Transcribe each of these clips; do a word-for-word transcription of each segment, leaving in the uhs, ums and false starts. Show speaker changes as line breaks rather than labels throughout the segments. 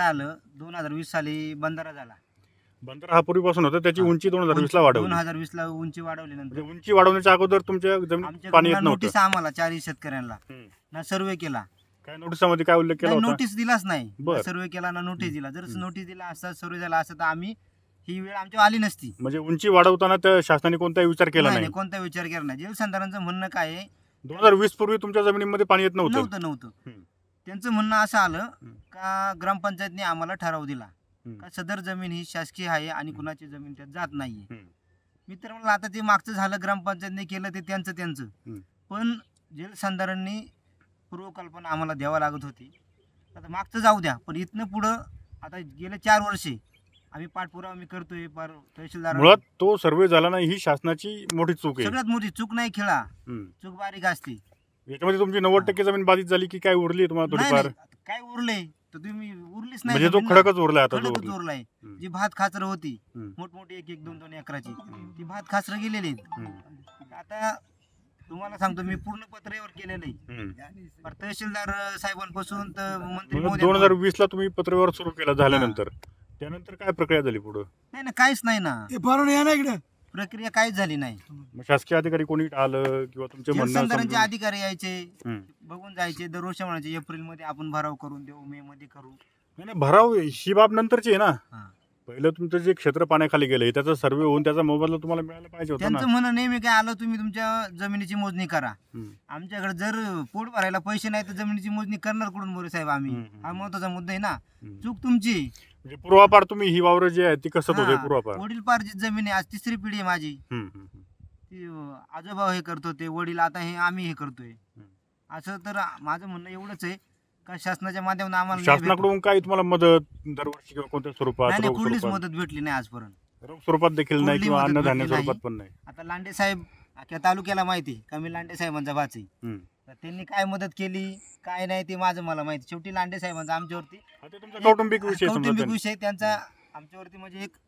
आलं, दोन हजार वीस साली बंधारा झाला.
बंधारा हा पूर्वीपासून होता, त्याची उंची दोन हजार वीस ला वाढवली.
दोन हजार वीस ला उंची वाढवली. नंतर
उंची वाढवण्याच्या अगोदर तुमच्या जमिनीत पाणी येत नव्हतं.
नोटीस आम्हाला चारही शेतकऱ्यांना ना सर्वे केला.
काय नोटिसामध्ये काय उल्लेख केला होता?
नोटीस दिलाच नाही. सर्वे केला ना नोटीस दिला. जर नोटीस दिला असता, सर्वे झाला असता तर आम्ही ही वेळ आमच्या आली नसती.
म्हणजे उंची वाढवताना त्या शासनाने कोणताही विचार केला नाही?
कोणता विचार केला नाही. जलसंधारणचं म्हणणं काय आहे,
दोन हजार वीस पूर्वी तुमच्या जमिनीमध्ये पाणी येत नव्हतं
नव्हतं नव्हतं त्यांचं म्हणणं असं आलं का ग्रामपंचायतने आम्हाला ठराव दिला का सदर जमीन ही शासकीय आहे आणि कुणाची जमीन त्यात जात नाहीये. मी तर म्हणलं आता ते मागचं झालं, ग्रामपंचायतने केलं ते त्यांचं त्यांचं, पण जलसंधारणनी पूर्वकल्पना आम्हाला द्यावा लागत होती. आता मागचं जाऊ द्या, पण इथनं पुढं आता गेले चार वर्षे आम्ही पाठपुरावा मी करतोय. पार तहसीलदार
मुळात तो सर्वे झाला नाही ही शासनाची मोठी चूक आहे.
सगळ्यात मोठी चूक नाही खेळा, चूक बारीक असते.
याच्यामध्ये तुमची नव्वद टक्के जमीन बाधित झाली की काय उरली तुम्हाला थोडीफार?
काय उरले तर तुम्ही उरलीच नाही.
म्हणजे तो खडकच उरलाय आता,
खडकच उरलाय. जी भात खाचरं होती मोठमोठी एक एक दोन दोन एकराची, ती भात खाचरं गेलेली आहेत. आता तुम्हाला सांगतो मी पूर्ण पत्रेवर केलेलं आहे, तहसीलदार साहेबांपासून तर मंत्री.
दोन हजार वीस ला तुम्ही पत्रव्यवहार सुरू केला, झाल्यानंतर त्यानंतर काय प्रक्रिया झाली पुढे?
नाही ना, काहीच नाही ना, प्रक्रिया काहीच झाली नाही.
शासकीय अधिकारी कोणी आलं किंवा तुमचे
जलसंधारणचे अधिकारी यायचे, बघून जायचे, दरवर्षी म्हणायचे एप्रिल मध्ये आपण भराव करून देऊ, मे मध्ये करू.
नाही, भराव ही बाब नंतरची आहे ना. पहिलं तुमचं जे क्षेत्र पाण्याखाली गेले त्याचा सर्वे होऊन त्याचा मोबदला तुम्हाला मिळायला पाहिजे होता.
त्यांचं म्हणणं नेहमी काय आलं, तुम्ही तुमच्या जमिनीची मोजणी करा. आमच्याकडे जर पोट भरायला पैसे नाही तर जमिनीची मोजणी करणार कुठून मोरे साहेब आम्ही? हा महत्वाचा मुद्दा आहे ना. चूक तुमची.
म्हणजे पूर्वापार तुम्ही ही वावर जी आहे ती कसं होते पूर्वापार?
वडील पारची जमीन आहे, आज तिसरी पिढी आहे माझी. ती आजोबा हे करत होते, वडील, आता हे आम्ही हे करतोय. असं तर माझं म्हणणं एवढंच आहे का शासनाच्या माध्यमातून आम्हाला
शासनाकडून काही तुम्हाला मदत दरवर्षी किंवा कोणत्या स्वरूपात?
कुठलीच मदत भेटली नाही आजपर्यंत.
रोख स्वरूपात देखील नाही किंवा अन्नधान्य स्वरूपात पण नाही.
आता लांडे साहेब अख्या तालुक्याला माहिती का मी लांडे साहेबांचा भाच आहे, तर त्यांनी काय मदत केली काय नाही ते माझं मला माहिती. शेवटी लांडे साहेबांचा आमच्यावरती
कौटुंबिक विषय
कौटुंबिक विषय त्यांचा आमच्यावरती, म्हणजे एक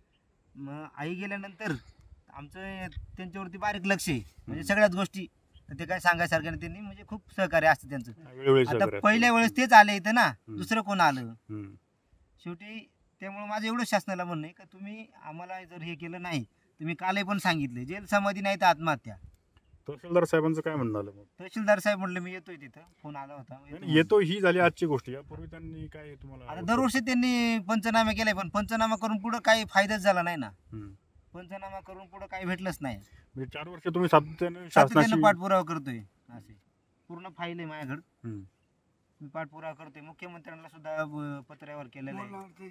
आई गेल्यानंतर आमचं त्यांच्यावरती बारीक लक्ष आहे. म्हणजे सगळ्याच गोष्टी ते काय सांगायसारखं नाही. त्यांनी म्हणजे खूप सहकार्य असतं त्यांचं. आता पहिल्या वेळेस तेच आले इथं ना, दुसरं कोण आलं? शेवटी त्यामुळे माझं एवढं शासनाला म्हणणं आहे का तुम्ही आम्हाला जर हे केलं नाही, तुम्ही कालही पण सांगितले जेल समाधी नाही तर आत्महत्या.
तहसीलदार साहेबांचं काय म्हणणं आलं?
तहसीलदार साहेब म्हणलं मी येतोय, तिथं फोन आला होता.
येतो ही झाली आजची गोष्ट. यापूर्वी त्यांनी काय तुम्हाला?
आता दरवर्षी त्यांनी पंचनामे केले, पण पंचनामा करून पुढे काही फायदाच झाला नाही ना. पंचनामा करून पुढे काही भेटलंच नाही.
म्हणजे चार वर्ष तुम्ही सातत्याने शासनाशी
पाठपुरावा करतोय. असे पूर्ण फाईल आहे माझ्याकडे, मी पाठपुरावा करतोय. मुख्यमंत्र्यांना सुद्धा पत्रावर केलेलं आहे.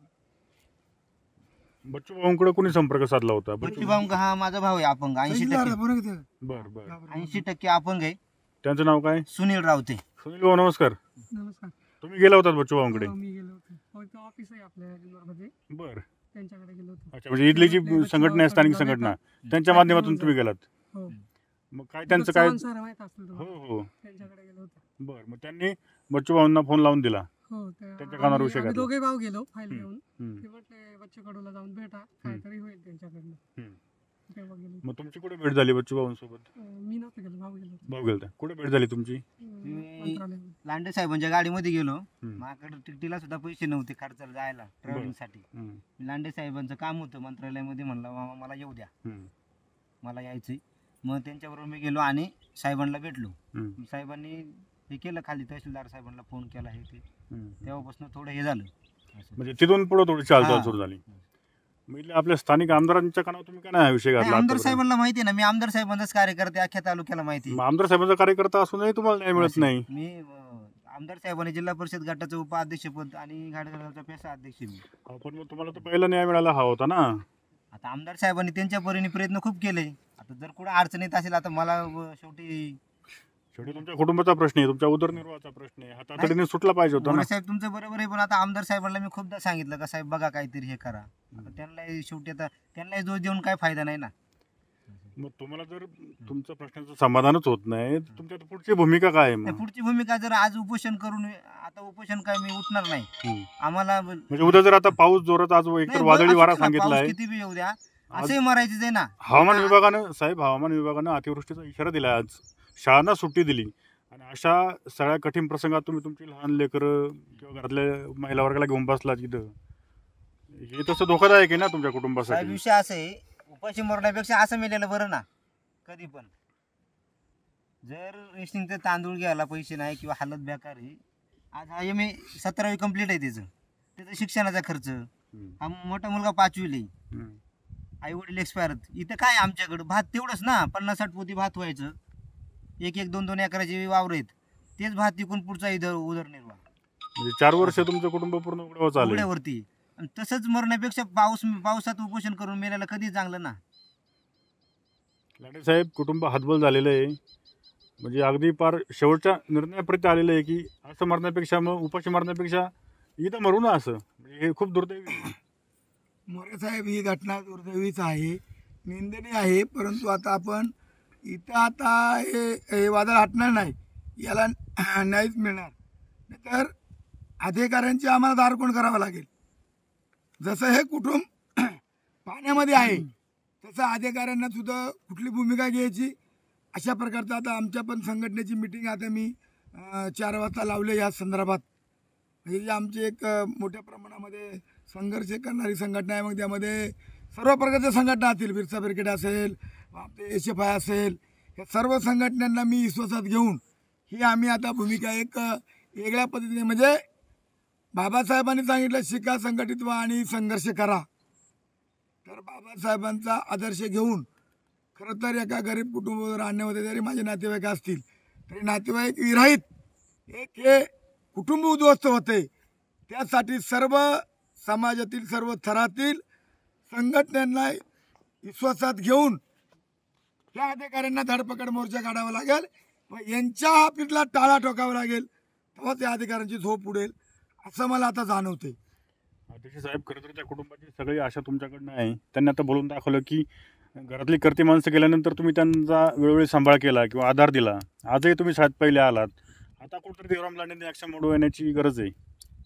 बच्चू भाऊंकडे कोणी संपर्क साधला होता?
बच्चू भाऊ हा माझा भाऊ आहे, अपंग, ऐंशी टक्के.
बर बर
ऐंशी टक्के अपंग आहे.
त्यांचं नाव काय?
सुनील रावते.
सुनील भाऊ नमस्कार.
नमस्कार.
तुम्ही गेला होता बच्चू भाऊंकडे?
मी गेलो होतो, ऑफिस आहे आपल्या जुन्नरमध्ये.
बर.
त्यांच्याकडे गेलो होतो.
अच्छा, म्हणजे इथली जी संघटना आहे, स्थानिक संघटना, त्यांच्या माध्यमातून तुम्ही गेलात?
हो.
मग काय त्यांचं काय?
हो
हो
त्यांच्याकडे गेलो होतो.
बर. मग त्यांनी बच्चू भाऊंना फोन लावून दिला?
हो.
त्यांच्या कानावर विषय घातला?
दोघे भाऊ गेलो फाईल घेऊन. ते म्हटले बच्चू कडूला जाऊन भेटा, काहीतरी होईल त्यांच्याकडनं. तेव्हा गेलो.
मग तुमची कुठे भेट झाली बच्चू भाऊंसोबत?
मी नव्हतं गेलो, भाऊ गेलो.
भाऊ गेलता. कुठे भेट झाली तुमची?
लांडे साहेबांच्या गाडीमध्ये गेलो. माझ्याकडे टिकटीला सुद्धा पैसे नव्हते खर्चाला जायला, ट्रॅव्हलिंगसाठी. लांडे साहेबांचं काम होतं मंत्रालयामध्ये, म्हणलं मामा मला येऊ द्या, मला यायचंय. मग त्यांच्याबरोबर मी गेलो आणि साहेबांना भेटलो. साहेबांनी हे केलं, खाली तहसीलदार साहेबांना फोन केला, हे ते तेव्हापासून थोडं हे झालं.
म्हणजे तिथून पुढे थोडी चालचाल सुरू झाली. आपल्या स्थानिक आमदारांच्या कानावर तुम्ही काय नाही विषय घातला?
आमदार साहेबांना माहिती आहे ना, मी आमदार साहेबांचाच कार्यकर्ते, अख्ख्या तालुक्याला माहिती.
आमदार साहेबांचा कार्यकर्ता असूनही तुम्हाला न्याय मिळत नाही?
मी आमदार साहेबांनी जिल्हा परिषद गटाचं उपाध्यक्षपद आणि घाटघराचा पेशा अध्यक्ष मी.
पण मग तुम्हाला तर पहिला न्याय मिळाला हा होता ना.
आता आमदार साहेबांनी त्यांच्या परीने प्रयत्न खूप केले. आता जर कुठं अडचणीत असेल, आता मला शेवटी
शेवटी तुमच्या कुटुंबाचा प्रश्न आहे, तुमच्या उदरनिर्वाहाचा प्रश्न आहे, हा तातडीने सुटला पाहिजे होता ना.
साहेब तुमचं बरोबर आहे, पण आता आमदार साहेबांना मी खूपदा सांगितलं का साहेब बघा काहीतरी हे करा. आता त्यांना शेवटी आता त्यांनाही दोष देऊन काय फायदा नाही ना.
मग तुम्हाला जर तुमच्या प्रश्नाचं समाधानच होत नाही, तुमच्या पुढची भूमिका काय आहे?
पुढची भूमिका जर आज उपोषण करून, आता उपोषण काय मी उठणार नाही आम्हाला.
म्हणजे उद्या जर आता पाऊस जोरात, आज एकतर वादळी वारा सांगितला आहे,
किती बी येऊ द्या, असे मरायचेच आहे ना.
हवामान विभागानं साहेब हवामान विभागानं अतिवृष्टीचा इशारा दिला. आज शाळांना सुट्टी दिली आणि अशा सगळ्या कठीण प्रसंगात तुम्ही तुमची लहान लेकरं किंवा घरातल्या महिला वर्गाला घेऊन बसलात तिथं, हे तसं धोकादायक आहे ना तुमच्या
साहेब
कुटुंबासाठी.
विषय असं आहे, उपाशी मरण्यापेक्षा असं मेलेलं बरं ना. कधी पण जर रेशनिंगचे तांदूळ घ्यायला पैसे नाही किंवा हालत बेकार आहे, आज हा एम ए सतरावी कंप्लीट आहे, त्याचं त्याचं शिक्षणाचा खर्च,
हम्म.
हा मोठा मुलगा पाचवीला आहे,
हम्म.
आई वडील एक्सपायर, इथं काय आमच्याकडं भात तेवढंच ना, पन्नास साठ पोती भात व्हायचं, एक एक दोन दोन एकराचे वावर आहेत, तेच भात विकून पुढचा इधर उदरनिर्वाह.
म्हणजे चार वर्ष तुमचं कुटुंब पूर्ण उघड्यावर चालू आहे.
उघड्यावरती. आणि तसंच मरण्यापेक्षा पाऊस पावसात उपोषण करून मेल्याला कधी चांगलं ना.
लांडे साहेब, कुटुंब हातबल झालेलं आहे, म्हणजे अगदी पार शेवटच्या निर्णयापर्यंत आलेलं आहे की असं मरण्यापेक्षा, मग उपाशी मरण्यापेक्षा इथं मरू ना, असं म्हणजे हे खूप दुर्दैवी आहे.
मोरे साहेब, ही घटना दुर्दैवीच आहे, निंदनीय आहे, परंतु आता आपण इथं आता हे हे वादळ हटणार नाही, याला नाहीच मिळणार. तर अधिकाऱ्यांची आम्हाला दारकोण करावं लागेल. जसं हे कुटुंब पाण्यामध्ये आहे तसं अधिकाऱ्यांना सुद्धा कुठली भूमिका घ्यायची, अशा प्रकारचं आता आमच्या पण संघटनेची मिटिंग आता मी अं, चार वाजता लावले या संदर्भात. म्हणजे जी आमची एक अं, मोठ्या प्रमाणामध्ये संघर्ष करणारी संघटना आहे. मग त्यामध्ये सर्व प्रकारच्या संघटना असतील, बिरसा ब्रिगेड असेल, आपले एस एफ आय असेल, या सर्व संघटनांना मी विश्वासात घेऊन ही आम्ही आता भूमिका एक अं, वेगळ्या पद्धतीने, म्हणजे बाबासाहेबांनी सांगितलं शिका, संघटित व्हा आणि संघर्ष करा. तर बाबासाहेबांचा आदर्श घेऊन खरं तर एका गरीब कुटुंबावर आणण्यामध्ये जरी माझे नातेवाईक असतील तरी नातेवाईक विरहित एक हे कुटुंब उद्ध्वस्त होते. त्यासाठी सर्व समाजातील सर्व थरातील संघटनांना विश्वासात घेऊन या अधिकाऱ्यांना धडपकड मोर्चा काढावा लागेल व यांच्या ऑफिसला टाळा ठोकावा लागेल, तेव्हा त्या अधिकाऱ्यांची झोप उडेल असं मला आता जाणवते.
अध्यक्ष साहेब, खरं तर त्या कुटुंबाची सगळी आशा तुमच्याकडनं आहे. त्यांनी आता बोलून दाखवलं की घरातली करती माणसं गेल्यानंतर तुम्ही त्यांचा वेळोवेळी सांभाळ केला किंवा आधार दिला. आजही तुम्ही सात पहिले आलात. आता कुठेतरी देवराम लांडेंनी ॲक्शन मोड येण्याची गरज आहे.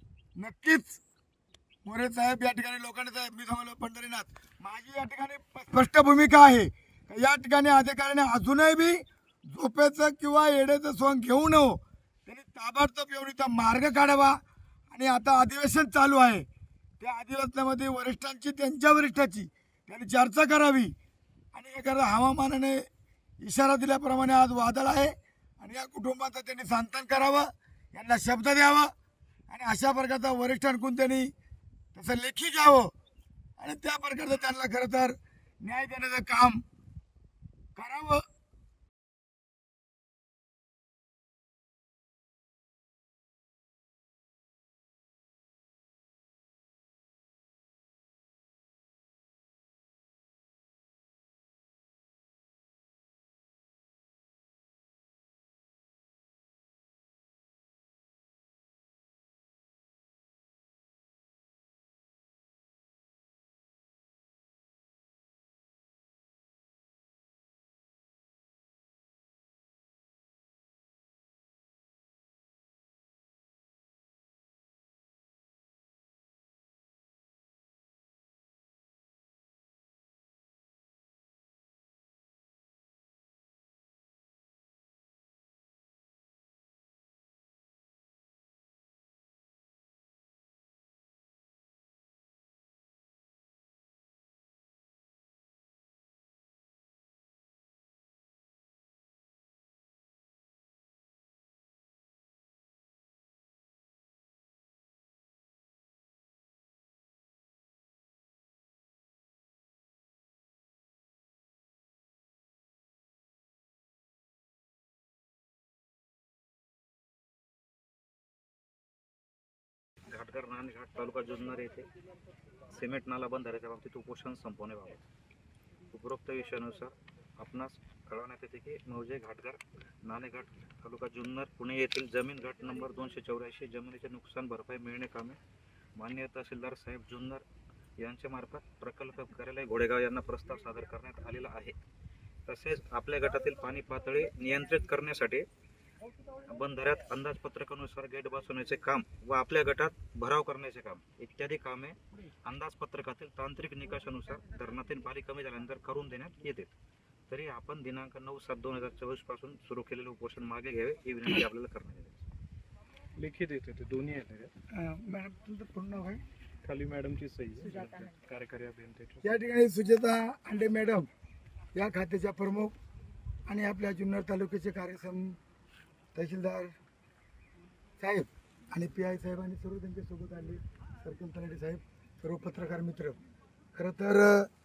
नक्कीच मोरे साहेब, या ठिकाणी लोकांनी साहेब मी सांगलो पंढरीनाथ, माझी या ठिकाणी स्पष्ट भूमिका आहे. या ठिकाणी अधिकाऱ्याने अजूनही बी झोपेचं किंवा येड्याचं सोंग घेऊ नये, त्यांनी ताबडतोब येऊन इथं मार्ग काढावा. आणि आता अधिवेशन चालू आहे, त्या अधिवेशनामध्ये वरिष्ठांची त्यांच्या वरिष्ठाची त्यांनी चर्चा करावी आणि एखाद्या हवामानाने इशारा दिल्याप्रमाणे आज वादळ आहे आणि या कुटुंबाचं त्यांनी सांत्वन करावं, यांना शब्द द्यावा आणि अशा प्रकारचा वरिष्ठांकडून त्यांनी तसं लेखी घ्यावं आणि त्या प्रकारचं त्यांना खरं तर न्याय देण्याचं काम करावं.
घाटघर नाणेघाट तालुका जुन्नर येथे सिमेंट नाला बंधाऱ्याच्या बाबतीत उपोषण संपवण्याबाबत उपरोक्त विषयानुसार आपणास कळवण्यात येते की मौजे घाटघर नाणेघाट तालुका जुन्नर पुणे येथील जमीन घाट नंबर दोनशे चौऱ्याऐंशी जमिनीचे नुकसान भरपाई मिळणे कामे माननीय तहसीलदार साहेब जुन्नर यांच्या मार्फत प्रकल्प कार्यालय घोडेगाव यांना प्रस्ताव सादर करण्यात आलेला आहे. तसेच आपल्या गटातील पाणी पातळी नियंत्रित करण्यासाठी बंधाऱ्यात अंदाजपत्रकानुसार गेट बसवण्याचे काम व आपल्या गटात भराव करण्याचे काम इत्यादी कामे अंदाजपत्रकातील तांत्रिक निकषानुसार धरणातील पाणी कमी झाल्यानंतर करून देण्यात येते. तरी आपण दिनांक नऊ सात दोन हजार चोवीस पासून सुरू केलेले उपोषण मागे घ्यावे ही विनंती आपल्याला करण्यात येते.
लिखित येते ते दोन्ही येते
अं, मॅडम तुमचं पूर्ण नाव काय?
खाली मॅडमची सही आहे. कार्यकारी अभियंत्याची
या ठिकाणी सुचेता अंडे मॅडम या खात्याच्या प्रमुख आणि आपल्या जुन्नर तालुक्याचे कार्यसम तहसीलदार साहेब आणि पी आय साहेब आणि सर्व त्यांच्यासोबत आले, सर्कल तलाठी साहेब, सर्व पत्रकार मित्र. खरं तर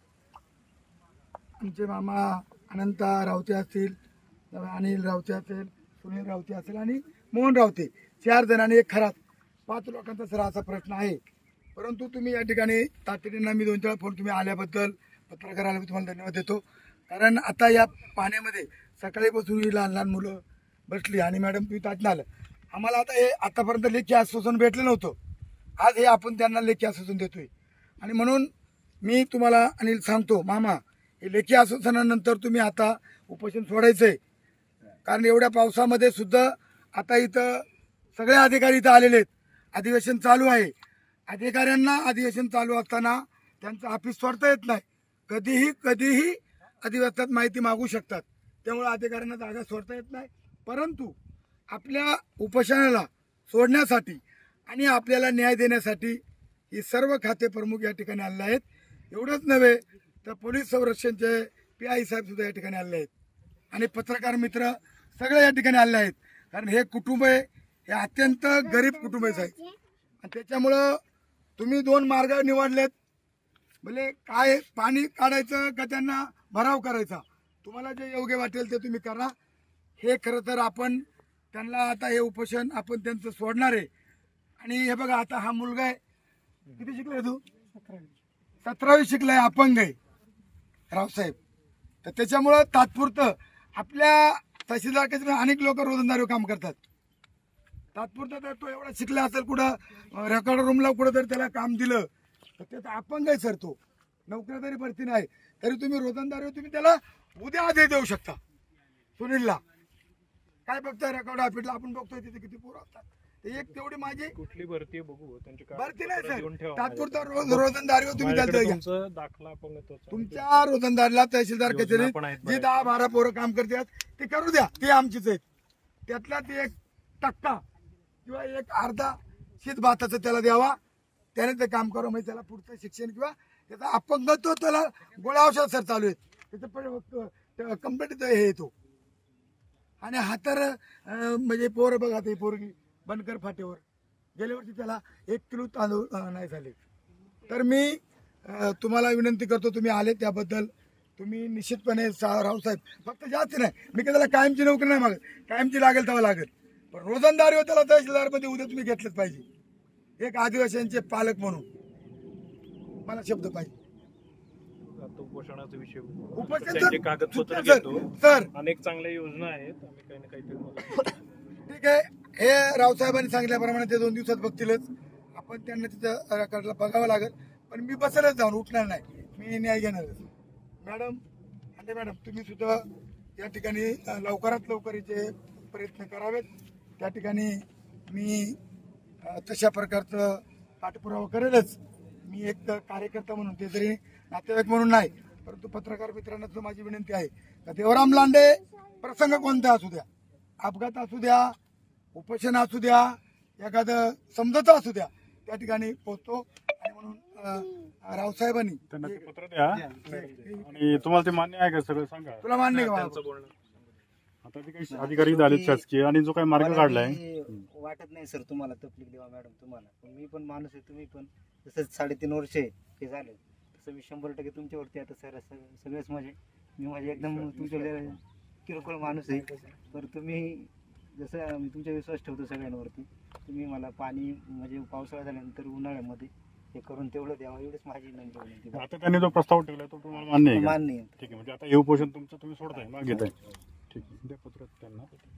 आमचे मामा अनंता रावते असतील, अनिल रावते असेल, सुनील रावते असेल आणि मोहन रावते, चार जण आणि एक खरात, पाच लोकांचा सर असा प्रश्न आहे. परंतु तुम्ही या ठिकाणी तातडीनं मी दोन चार फोन तुम्ही आल्याबद्दल, पत्रकार आल्याबद्दल तुम्हाला धन्यवाद देतो. कारण आता या पाण्यामध्ये सकाळीपासून ही लहान लहान मुलं बसली आणि मॅडम तुम्ही ताटणं आलं. आम्हाला आता हे आतापर्यंत लेखी आश्वासन भेटलं नव्हतं, आज हे आपण त्यांना लेखी आश्वासन देतोय. आणि म्हणून मी तुम्हाला अनिल सांगतो, मामा हे लेखी आश्वासनानंतर तुम्ही आता उपोषण सोडायचं आहे. कारण एवढ्या पावसामध्ये सुद्धा आता इथं सगळे अधिकारी इथं आलेले आहेत, अधिवेशन चालू आहे. अधिकाऱ्यांना अधिवेशन चालू असताना त्यांचं ऑफिस सोडता येत नाही, कधीही कधीही अधिवेशनात माहिती मागू शकतात. त्यामुळे अधिकाऱ्यांना जागा सोडता येत नाही. परंतु आपल्या उपोषणाला सोडण्यासाठी आणि आपल्याला न्याय देण्यासाठी ही सर्व खाते प्रमुख या ठिकाणी आलेले आहेत. एवढंच नव्हे तर पोलीस संरक्षणचे पी आय साहेब सुद्धा या ठिकाणी आलेले आहेत आणि पत्रकार मित्र सगळे या ठिकाणी आलेले आहेत. कारण हे कुटुंब आहे, हे अत्यंत गरीब कुटुंब आहे साहेब. आणि त्याच्यामुळं तुम्ही दोन मार्ग निवडलेत, म्हणजे काय पाणी काढायचं का त्यांना भराव करायचा, तुम्हाला जे योग्य वाटेल ते तुम्ही करा. हे खरं तर आपण त्यांना आता हे उपोषण आपण त्यांचं सोडणार आहे. आणि हे बघा आता हा मुलगा आहे, किती शिकलाय तू? सतरावी शिकलाय, अपंग आहे रावसाहेब. तर त्याच्यामुळं तात्पुरतं आपल्या तहसीलदार कसं अनेक लोक रोजंदारीवर काम करतात, तात्पुरतं तर तो एवढा शिकला असेल, कुठं रेकॉर्ड रूमला कुठं तर त्याला काम दिलं तर त्याचा अपंग आहे सर, तो नोकऱ्या तरी भरती नाही, तरी तुम्ही रोजंदारीवर तुम्ही त्याला उद्या आदेश देऊ शकता. सुनीलला काय बघताय रेकॉर्ड ऑफिसला, आपण बघतोय तिथे किती पोरं असतात. ते एक तेवढी माझी
कुठली भरती आहे बघू, त्यांची काय
भरती नाही
देऊन
सर,
ठेवा.
तात्पुरता रोज रोजंदारीवर तुम्ही
माझ्याकडे
त्याला घ्या.
तुमचं दाखला अपंगत्वाचा.
तुमच्या रोजंदारीला तहसीलदार
योजना
कचेरीत
पण आहेत
जे
बऱ्याच.
दहा बारा पोरं काम करतात ते करू द्या, ते आमचीच आहेत. त्यातला ते एक टक्का किंवा एक अर्धा शीत भाताचं त्याला द्यावा, त्याने ते काम करू. म्हणजे त्याला पुढचं शिक्षण किंवा त्याचा अपंगत्व त्याला गोळ्या औषध सर चालू आहेत, त्याचं कंप्लीट हे येतो. आणि हा तर अं, म्हणजे पोरं बघा, ते पोरगी बनकर फाटेवर गेल्या वर्षी त्याला एक किलो तांदूळ अं, नाही झाले. तर मी अं, तुम्हाला विनंती करतो, तुम्ही आले त्याबद्दल तुम्ही निश्चितपणे सा- रावसाहेब फक्त जास्त नाही, मी काय त्याला कायमची नोकरी नाही मागत, कायमची लागेल तेव्हा लागेल, पण रोजंदारीवर त्याला तहसीलदारमध्ये उद्या तुम्ही घेतलंच पाहिजे. एक आदिवासींचे पालक म्हणून मला शब्द पाहिजे.
आता उपोषणाचा विषय
उपोषण तर-
त्यांचे कागदपत्र
सर
घेतो.
सर
अनेक चांगल्या योजना आहेत, आम्ही काही ना काहीतरी मदत करू.
ठीक आहे, हे रावसाहेबांनी सांगितल्याप्रमाणे ते दोन दिवसात बघतीलच. आपण त्यांना तिथं रेकॉर्डला बघावं लागेल, पण मी बसेलच जाऊन, उठणार नाही, मी न्याय घेणारच. मॅडम आणि मॅडम तुम्ही सुद्धा या ठिकाणी अ, लवकरात लवकर याचे प्रयत्न करावेत. त्या ठिकाणी मी अ, तशा प्रकारचं पाठपुरावा करेलच. मी एक कार्यकर्ता म्हणून, ते जरी नातेवाईक म्हणून नाही, परंतु पत्रकार मित्रांना सुद्धा माझी विनंती आहे का देवराम लांडे प्रसंग कोणता असू द्या, अपघात असू द्या, उपोषण असू द्या, एखादं समजतं असू द्या, त्या ठिकाणी पोहोचतो. आणि म्हणून अ, रावसाहेबांनी
त्यांना ते पत्र द्या आणि तुम्हाला ते मान्य आहे का सगळं सांगा.
तुला मान्य आहे का
त्यांचं
बाबा?
बोलणं
आता ते काही अधिकारी झाले शासकीय आणि जो काही मार्ग
मला
काढलाय
काही वाटत नाही सर तुम्हाला तकलीफ देवा मॅडम तुम्हाला, पण मी पण माणूस आहे, तुम्ही पण जसं साडेतीन वर्ष हे झालं तसं मी शंभर टक्के तुमच्यावरती आता सर सगळेच म्हणजे मी म्हणजे एकदम तुमच्या किरकोळ माणूस आहे, तर तुम्ही जसं मी तुमचा विश्वास ठेवतो सगळ्यांवरती, तुम्ही मला पाणी म्हणजे पावसाळा झाल्यानंतर उन्हाळ्यामध्ये हे करून तेवढं द्यावं, एवढीच माझी नम्र विनंती.
आता त्यांनी जो प्रस्ताव ठेवलाय तो तुम्हाला मान्य आहे का?
मान्य आहे.
ठीक आहे, म्हणजे आता हे उपोषण तुमचं तुम्ही सोडताय, मागे घेताय. ठीक आहे, द्या पत्र त्यांना.